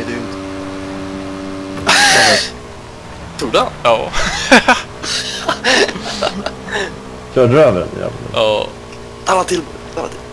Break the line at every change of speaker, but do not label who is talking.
det ju inte.
Tror du?
Ja.
Körde du över den?
Ja.
Alla till.